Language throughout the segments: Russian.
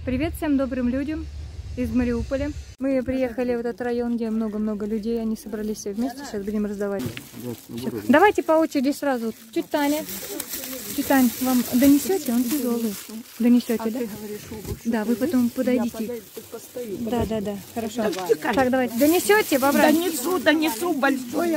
Привет всем добрым людям из Мариуполя. Мы приехали в этот район, где много-много людей. Они собрались все вместе. Сейчас будем раздавать. Давайте по очереди сразу. Чуть Таня. Чуть Тань, вам донесете? Он тяжелый. Донесете, да? Да, вы потом подойдите. Да. Хорошо. Так, давайте. Донесете, бабра? Донесу. Большое.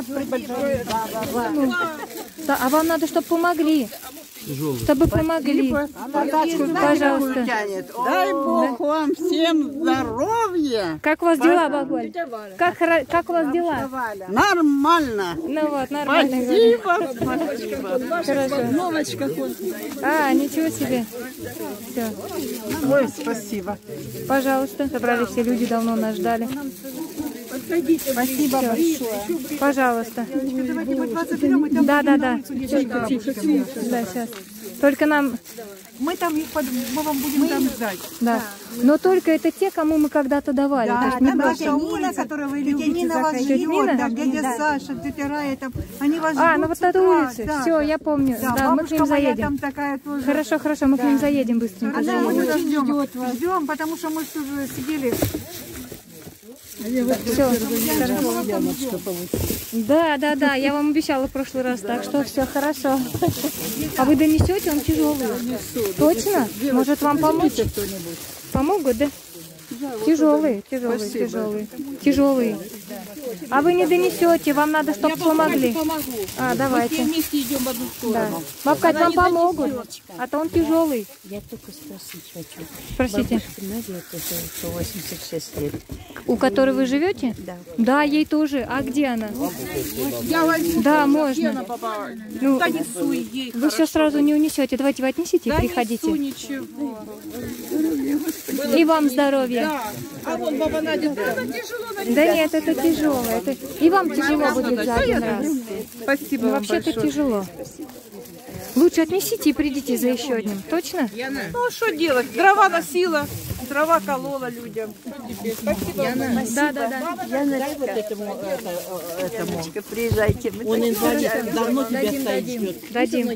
Да, а вам надо, чтобы помогли. Чтобы помогли. Пожалуйста. Дай Бог вам всем здоровья. Как у вас дела, Баголь? Как у вас дела? Нормально. Ну вот, нормально. Спасибо. Хорошо. Новочка. А, ничего себе. Все. Ой, спасибо. Пожалуйста. Собрались все люди, давно нас ждали. Спасибо большое. Пожалуйста. Да. Да, сейчас. Только нам... Мы вам будем там ждать. Да. Но только это те, кому мы когда-то давали. Да, то есть не там просто. тетя Нина, которую вы любите, Нина вас ждет, да, дядя Саша, тетя Рая, там, они вас ждут. Ну вот на улице. Да, все, я помню. Да, мы к ним заедем. Там такая тоже. Хорошо, мы к ним заедем быстренько. Да, мы очень ждем, потому что мы уже сидели. Все. Да, я вам обещала в прошлый раз, так что все хорошо. А вы донесете, он тяжелый. Точно? Может вам помочь? Помогут, да? Тяжелые. А вы не донесете, вам надо, чтобы помогли. Давайте. Вместе идем в одну сторону. Да. Бабка, вам помогут, а то он тяжелый. Я только спросить хочу. Спросите. Надя, это 186 лет. У которой вы живете? Да. Да, ей тоже. А где она? Я возьму. Да, можно. Ну, Донесу ей. вы все сразу не унесете. Давайте вы отнесите и приходите. Ничего. И вам здоровья. Да. А вон баба Надя. Это тяжело. Да нет, это тяжело. И вам тяжело будет за один раз. Спасибо. Вообще-то тяжело. Лучше отнесите и придите за еще одним. Точно? Ну, что делать? Дрова носила, дрова колола людям. Спасибо. Да. Яночка, вот этому. Приезжайте. Он инвалид, давно тебя стоит ждет. Дадим.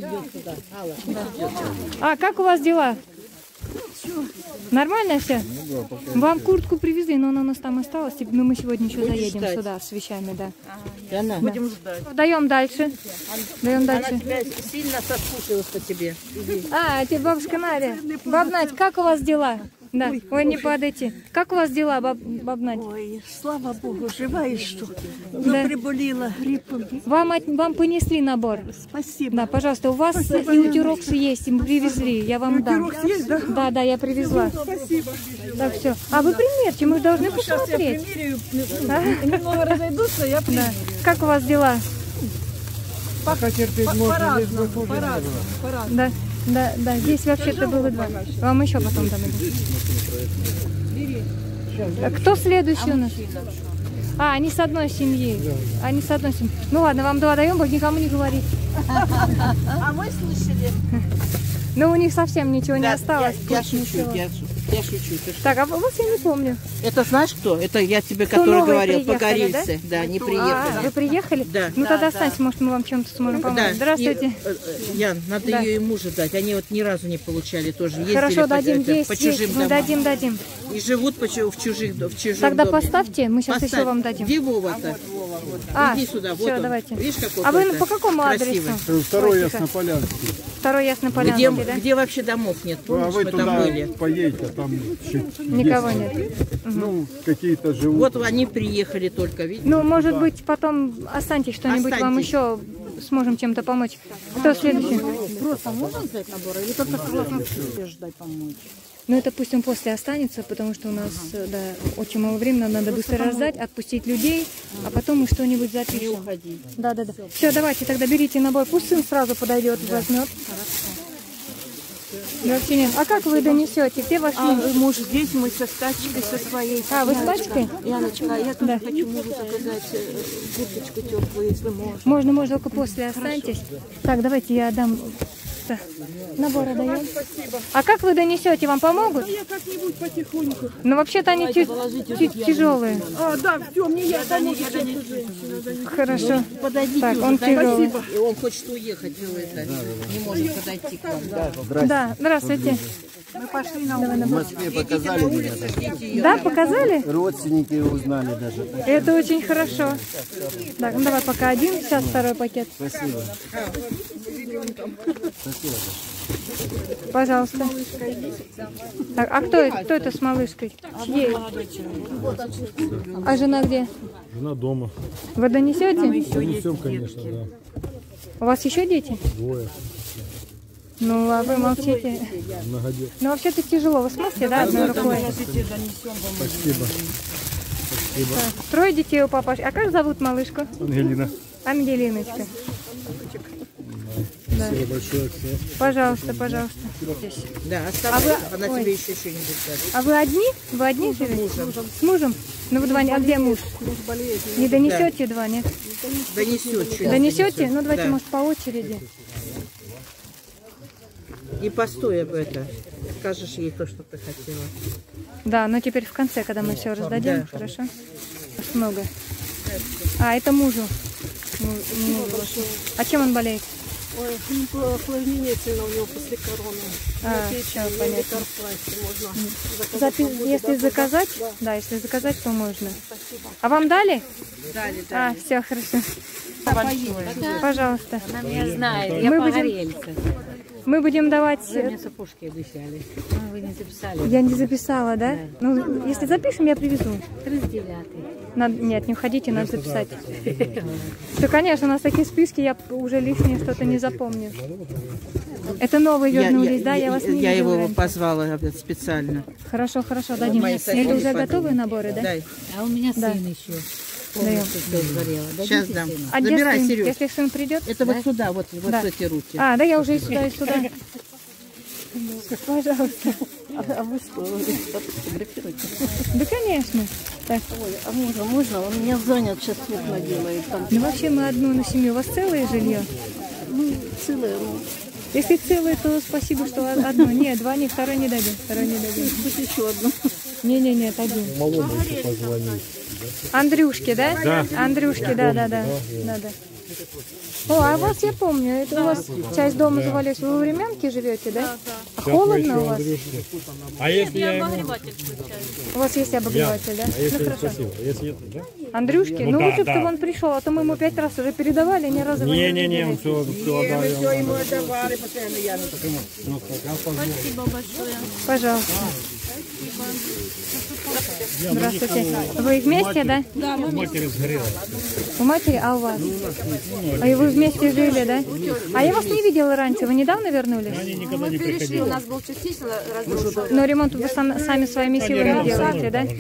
А как у вас дела? Нормально все? Вам куртку привезли, но она у нас там осталась. Но мы сегодня еще заедем сюда с вещами, да. Яна, Будем ждать. Даем дальше. она тебя сильно соскучилась по тебе. Тебе бабушка Надя. Баб Надь, как у вас дела? Да, ой, не падайте. Как у вас дела, баб Надь? Ой, слава Богу, жива еще. Да. Приболела гриппом. Вам понесли набор. Спасибо. Да, пожалуйста, у вас и утюроксы есть, и мы привезли, я вам дам. Есть, да? Да, я привезла. Спасибо. Так, все. А вы примерьте, мы должны Сейчас я посмотреть. примерю, немного разойдутся, я примерю. Да. Как у вас дела? Пока терпеть можно, здесь будет хуже. Да, здесь вообще-то было два. Вам еще потом дам. Кто следующий у нас? Они с одной семьи. Они с одной семьи. Ну ладно, вам два даем, больше никому не говорить. А мы слышали. Но у них совсем ничего не осталось. Я шучу. Так, а вас я не помню. Это знаешь кто? Это я тебе, Кто который новые говорил, приехали, погорельцы. Да, не приехали. Вы приехали? Да. Ну тогда останьтесь, может мы вам чем-то сможем помочь. Да. Здравствуйте. Ян, надо Да. ее и мужу дать. Они вот ни разу не получали тоже. Ездили Хорошо, по, дадим, по есть, чужим мы домам. дадим. И живут в чужих Тогда доме. поставьте, мы сейчас Поставь. еще вам дадим. Где Вова-то? Иди сюда, вот все, он. давайте. Видишь, какой А вы какой-то по какому красивый. адресу? Второй Яснополянский. Второй Яснополянский, да? Где вообще домов нет? Помнишь, А вы мы там туда были? поедете, а там Никого есть, нет. Ну, какие-то живут. Вот они приехали только, видите? Ну, может быть, потом останьтесь что-нибудь, вам Останьтесь. еще сможем чем-то помочь. Кто следующий? Просто можно взять набор или только согласно ждать помочь? Ну, это пусть он после останется, потому что у нас очень мало времени, нам надо быстро раздать, отпустить людей, а потом мы что-нибудь запишем. Да. Все, давайте тогда берите набор, пусть сын сразу подойдет, возьмет. Вообще нет. А как вы донесете? Где ваш муж? Муж здесь, мы со тачкой, со своей. Вы с тачкой? Яночка, я тоже хочу мужу заказать курточку теплую, если можно. Можно, только после останьтесь. Так, давайте я дам. Набор отдаем. А как вы донесете? Вам помогут? Я как-нибудь потихоньку. Ну, вообще-то они чуть тяжелые. Да, все, мне я донесу. Хорошо. Подойдите Так, уже, он дайте. тяжелый. И он хочет уехать, не может подойти к вам. Да, здравствуйте. Мы пошли на Давай, В Москве показали меня даже. Да, показали? Родственники узнали даже. Это очень хорошо. Так, ну давай пока один, сейчас второй пакет. Спасибо. Спасибо. Пожалуйста. Так, а кто это с малышкой? Чьей? А жена где? Жена дома. Вы донесете? Несем, конечно, да. У вас еще дети? Двое. Ну, а вы молчите. Многодет. Ну, вообще-то тяжело. Вы смотрите, да, одной рукой? Спасибо. Так, трое детей у папаши. А как зовут малышку? Ангелина. Ангелиночка. Да. Спасибо большое, Оксана. Пожалуйста, пожалуйста. Да, А оставайся, вы- она ой. тебе еще что-нибудь даст. А вы одни? Вы одни живете? С мужем? Ну, вы два, а где муж? Не донесете два, нет? Донесет что-нибудь. Донесете? Ну, давайте, Да. может, по очереди. И постой об это. Скажешь ей то, что ты хотела. Да, но теперь в конце, когда мы все раздадим, Да. хорошо? Аж много. А, это мужу. Мужу вашему. А чем он болеет? Ой, осложнение сильно у него после короны. А, все, понятно. Лекарства, если можно заказать. Если заказать, да, если заказать, то можно. А вам дали? Дали, А, все, хорошо. Пожалуйста. Она меня знает, я Мы будем- погорельца. Мы будем давать... Вы мне сапожки обещали. А, вы не записали. Я не записала, да? Ну, если запишем, я привезу. 39-й. Нет, не уходите, надо записать. Да, конечно, у нас такие списки, я уже лишнее что-то не запомню. Это новые вернулись, да? Я вас не Я видела его раньше. позвала специально. Хорошо, хорошо, дадим. Мои Это соседи уже подумали. готовые наборы, да? Дай. А у меня Да. сын еще. Даем. Полностью все сгорело. Сейчас Дадите дам. сыну? А где Забирай, сын? Сереж. Если сын придет? Это вот сюда, вот Да. с эти руки. А, да, я уже и сюда, и сюда. Пожалуйста. А вы что, фотографируете? Да, конечно. Так. Ой, а можно? Он меня занят, сейчас трудно делает. Там, Ну, вообще мы одну на семью. У вас целое жилье? ну, целое, ну, Если целое, то спасибо, что одно. Нет, два, нет, второй не дадим. Второй не дадим. тут еще одно. Не, нет, один. Малому еще позвонить. Андрюшке, да? Да. Андрюшке, да. О, а вас я помню, это у вас часть дома завалилась. Вы в Времянке живете, да? А холодно у вас? А если я ему... У вас есть обогреватель, да? А если Ну хорошо. спасибо. Если нет, да? Андрюшке? Ну Ну да, лучше, да. чтобы он пришел, а то мы ему 5 раз уже передавали, ни разу его не Не, он видели. все отдали. Все ему отдавали, постоянно я. Пожалуйста. Здравствуйте. Вы вместе, да? Да, матери сгорела. У матери, а у вас? А и вы вместе жили, да? А я вас не видела раньше, вы недавно вернулись? Они никогда не приходили. был частично разрушен. Но ремонт вы сами своими силами делаете, да?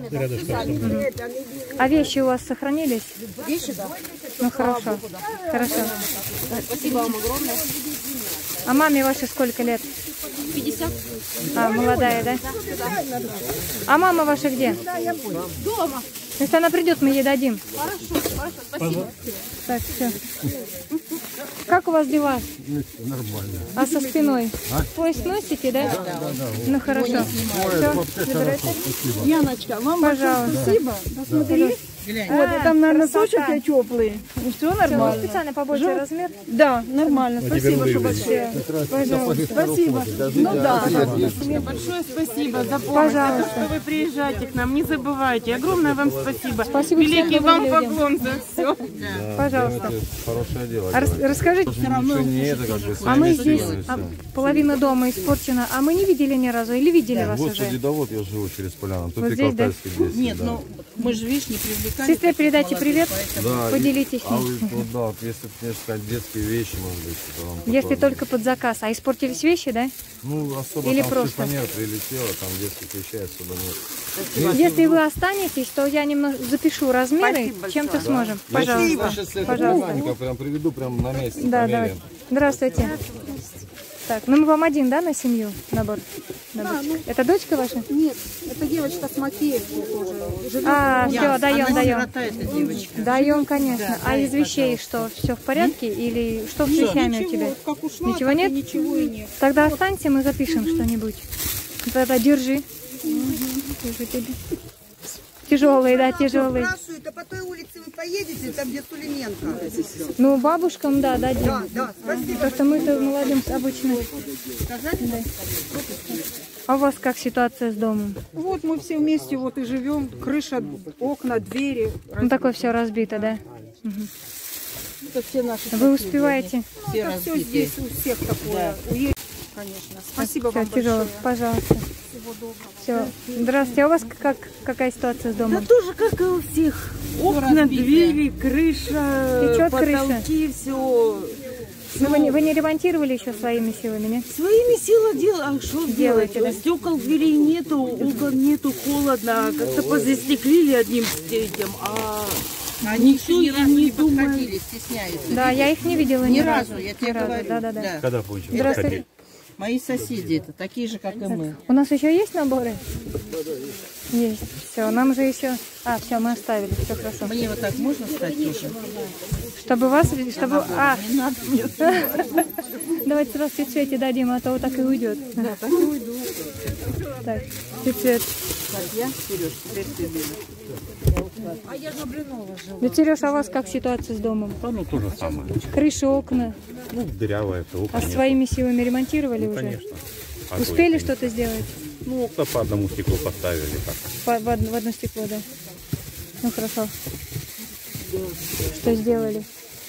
А вещи у вас сохранились? Вещи, да. Ну хорошо, хорошо. Спасибо вам огромное. А маме вашей сколько лет? 50. А, молодая, да? А мама ваша где? Дома. Если она придет, мы ей дадим. Хорошо, спасибо. Так, все. Как у вас дела? Нормально. А со спиной? Пояс носите, да? Да. Ну хорошо. Все, забирайте. Яночка, вам Пожалуйста. спасибо. Посмотри. Вот, и там, наверное, сочки теплые. Ну, все нормально. Специально побольше размер. Да, нормально. Спасибо, что большое. Пожалуйста. Спасибо. Ну да. Большое спасибо за помощь, Пожалуйста. что вы приезжаете к нам. Не забывайте. Огромное вам спасибо. Спасибо Великий всем вам добрым людям. поклон за все. Пожалуйста. Хорошее дело. А расскажите, Ничего не это, как бы, а сами мы здесь, сделали всё. половина дома испорчена, а мы не видели ни разу, или видели вас Господи, уже? да вот я живу через поляну. Тут Вот и здесь, да? Алтайский 10. Нет, да. ну мы же, видишь, не привлекали. Сестре передайте привет, Да, поделитесь с А ней. вы, ну да, вот если бы мне сказать детские вещи, может быть, то вам Если потом- только под заказ. А испортились вещи, да? Ну, особо или там просто? шифонер прилетело, там детских вещей особо нет. Если вы останетесь, то я немного запишу размеры, чем-то сможем. Пожалуйста. Я сейчас этого Пожалуйста. племянника прям приведу прям на месте. Да, померяем. давай. Здравствуйте. Так, ну мы вам один, да, на семью набор? Это дочка ваша? Нет, это девочка с Макеевки тоже. А, все, даем, Она даем. сирота, эта девочка. Даем, конечно. А из вещей что? Все в порядке? Или что с вещами у тебя? Как ушла, Ничего так и нет? ничего и нет. Тогда останься, мы запишем что-нибудь. Тогда держи. Держи тебе. Тяжелые, да, тяжелые. это по той улице вы поедете, там где Сулименко. Ну, бабушкам, да, дадим. Да, спасибо. Потому что мы-то молодым обычно. Да. А у вас как ситуация с домом? Вот мы все вместе вот и живем. Крыша, окна, двери. Ну, такое все разбито, да? Это все наши Вы соседи, успеваете? они. Это все здесь у всех такое. Уедем, конечно. Спасибо вам Тяжело. большое. Пожалуйста. Всего доброго. Все. Здравствуйте. А у вас какая ситуация с домом? Да тоже как и у всех. Окна, двери, крыша, Течет потолки, все. Ну, вы не ремонтировали еще своими силами, нет? Своими силами делаем. А что делать? Делаете, да? Стекол, дверей нету, окон нету, холодно. Как-то позастеклили одним этим, а Они никто еще ни разу не думает. подходили, стесняются. Да, я их не видела ни разу. Я тебе говорю. Да. Когда будете Здравствуйте. приходить? Мои соседи это такие же, как и мы. У нас еще есть наборы? Есть. Все, нам же еще... А, все, мы оставили. Все хорошо. Мне вот так можно стать тоже? Чтобы вас... Чтобы... А, Не надо мне. давайте сразу Свете дадим, а то вот так и уйдет. Да, так и уйду. Так, Свет. Так, я, Сереж, теперь ты видишь. Да, Сереж, а у вас как ситуация с домом? Да, ну то же самое. Крыши, окна. Ну, дырявое, это окна А нет. своими силами ремонтировали Ну, уже? конечно. А Успели то что-то сделать? Ну, окна по одному стеклу поставили. Так. В одно стекло, да? Ну, хорошо. Что сделали?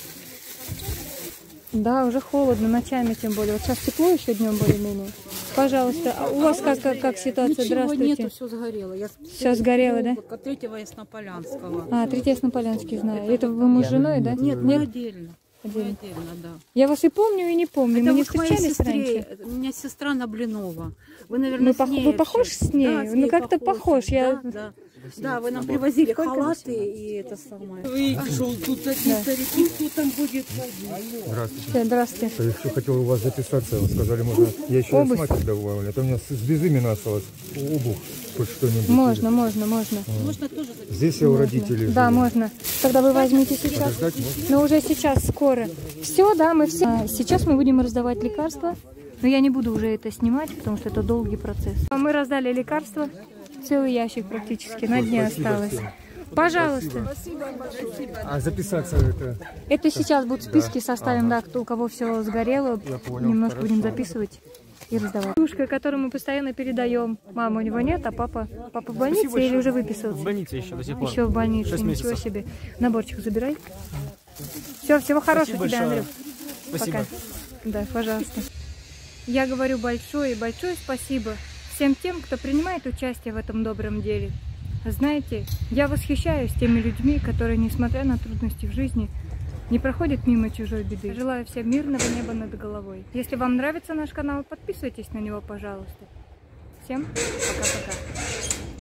Да, уже холодно, ночами тем более. Вот сейчас тепло еще днем более-менее. Пожалуйста, а у вас как ситуация? Здравствуйте. все сгорело. Я Все сгорело, да? 3-го Яснополянского. А, 3 Яснополянский знаю. Это вы муж с женой, да? Нет, мы отдельно. Отдельно. Отдельно, да. Я вас и помню, и не помню. Это Мы не вот к моей встречались раньше. сестре. У меня сестра Наблинова. Вы, наверное, Мы с ней вы похожи с ней? Да, с Ну, ней как-то похож. Я... Да. Да, вы нам привозили халаты и это самое. Пришел тут одни старики, кто там будет ходить? Здравствуйте. Здравствуйте. Я еще хотел у вас записаться. Вы сказали, можно. Я еще Обувь? с матерью добавлю. А то у меня с безыменно осталось. Обувь, хоть что-нибудь. Можно. Можно тоже записать? Здесь я у родителей. Да, живу. можно. Тогда вы возьмите сейчас. Подождать можно? Но уже сейчас, скоро. Все, да, мы все. Сейчас мы будем раздавать лекарства. Но я не буду уже это снимать, потому что это долгий процесс. Мы раздали лекарства. Целый ящик практически. На дне Спасибо осталось. всем. Пожалуйста. А записаться это. Это сейчас будут списки составим, да, кто у кого все сгорело. Я понял, Немножко хорошо. будем записывать и раздавать. Девушка, которую мы постоянно передаем. Мама у него нет, а папа в больнице или уже выписался? В больнице еще до сих пор. Еще в больнице. 6 Ничего месяцев. себе. Наборчик забирай. Все, всего хорошего тебе, большое. Андрюх. Спасибо. Пока. Да, пожалуйста. Я говорю большое спасибо всем тем, кто принимает участие в этом добром деле. Знаете, я восхищаюсь теми людьми, которые, несмотря на трудности в жизни, не проходят мимо чужой беды. Желаю всем мирного неба над головой. Если вам нравится наш канал, подписывайтесь на него, пожалуйста. Всем пока-пока.